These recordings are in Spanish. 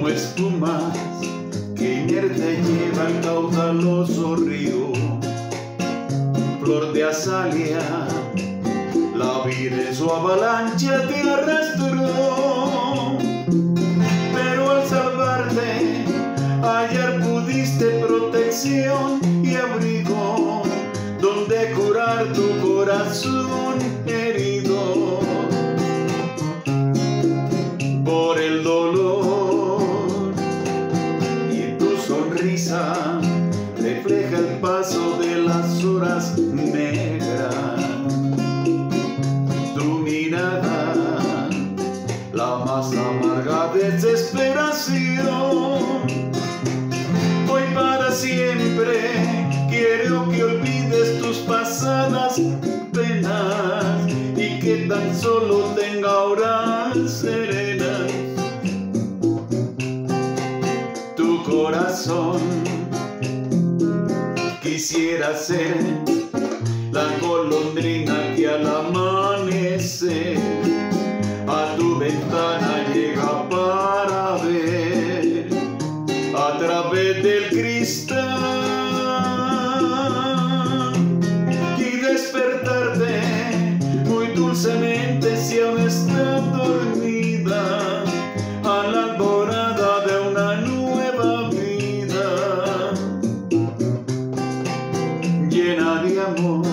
como espumas que inerte lleva el caudaloso río. Flor de azalea, la vida en su avalancha te arrastró, pero al salvarte hallar pudiste protección y abrigo donde curar tu corazón herido por el dolor, y tu sonrisa refleja el paso de las horas negras. Tu mirada, la más amarga desesperación. Hoy para siempre quiero que olvides tus pasadas penas y que tan solo tenga horas serenas. Tu corazón quisiera ser la golondrina que al amanecer a tu ventana llega para ver a través del cristal y despertarte muy dulcemente si aún estás dormida a la alborada de una nueva vida llena de amor.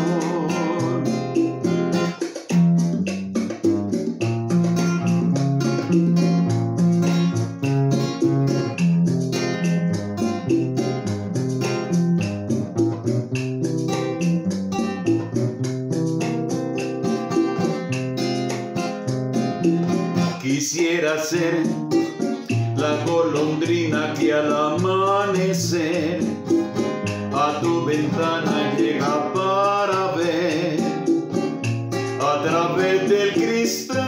Quisiera ser la golondrina que al amanecer a tu ventana llega para ver a través del cristal